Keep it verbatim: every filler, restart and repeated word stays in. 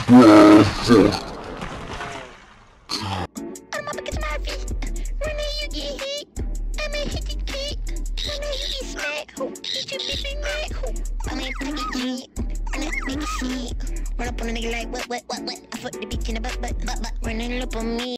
Run up on a nigga like what, what, what, what? I fuck the bitch in the butt, butt, butt, butt. Running up on me.